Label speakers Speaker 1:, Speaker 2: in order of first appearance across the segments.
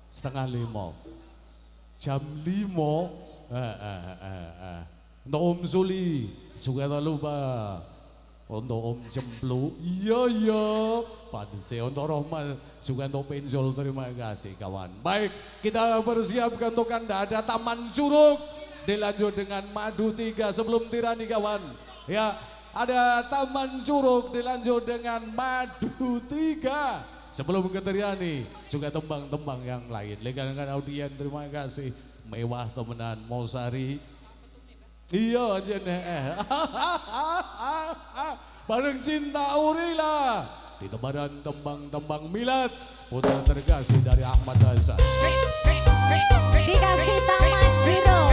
Speaker 1: setengah 5. Jam 5. Untuk Om Suli juga tak lupa. Untuk Om Jemplu, iya. Panse untuk Rohman juga untuk Penjol, terima kasih kawan. Baik, kita bersiapkan untuk Anda ada Taman Curug. Dilanjut dengan Madu 3 sebelum tirani kawan. Ya, ada Taman Curug dilanjut dengan Madu 3 sebelum ke tirani. Juga tembang-tembang yang lain. Dengan audien terima kasih. Mewah temenan Mosari. Iya bareng Cinta Urila di tebaran tembang-tembang milad putra terkasih dari Ahmad Hasan.
Speaker 2: Dikasih Taman Curug.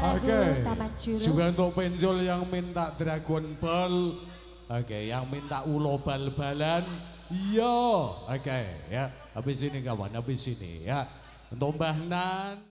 Speaker 2: lagu
Speaker 1: Oke.
Speaker 2: Taman Juruk.
Speaker 1: Juga untuk penjol yang minta Dragon Ball. Oke, yang minta ulo bal-balan. Iya. Oke, ya. Habis ini kawan, habis ini ya. Untuk Mbah Nan.